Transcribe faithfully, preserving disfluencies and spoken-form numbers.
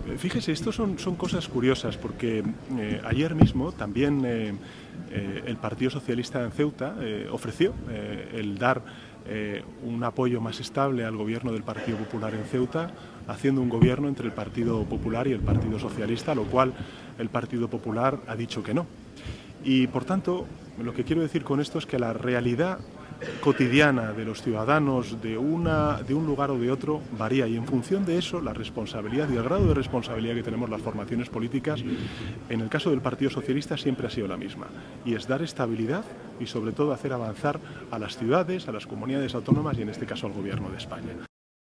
Fíjese, esto son, son cosas curiosas porque eh, ayer mismo también eh, eh, el Partido Socialista en Ceuta eh, ofreció eh, el dar eh, un apoyo más estable al gobierno del Partido Popular en Ceuta, haciendo un gobierno entre el Partido Popular y el Partido Socialista, lo cual el Partido Popular ha dicho que no. Y por tanto, lo que quiero decir con esto es que la realidad cotidiana de los ciudadanos de, una, de un lugar o de otro varía, y en función de eso la responsabilidad y el grado de responsabilidad que tenemos las formaciones políticas en el caso del Partido Socialista siempre ha sido la misma, y es dar estabilidad y sobre todo hacer avanzar a las ciudades, a las comunidades autónomas y en este caso al Gobierno de España.